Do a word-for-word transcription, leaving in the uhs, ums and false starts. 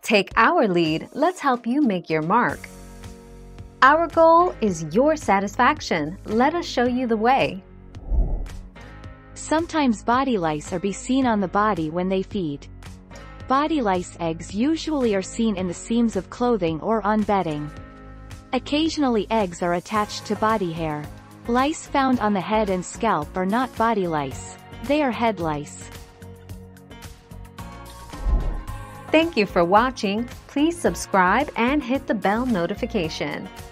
Take our lead, let's help you make your mark. Our goal is your satisfaction. Let us show you the way. Sometimes body lice are be seen on the body when they feed. Body lice eggs usually are seen in the seams of clothing or on bedding. Occasionally eggs are attached to body hair. Lice found on the head and scalp are not body lice. They are head lice. Thank you for watching. Please subscribe and hit the bell notification.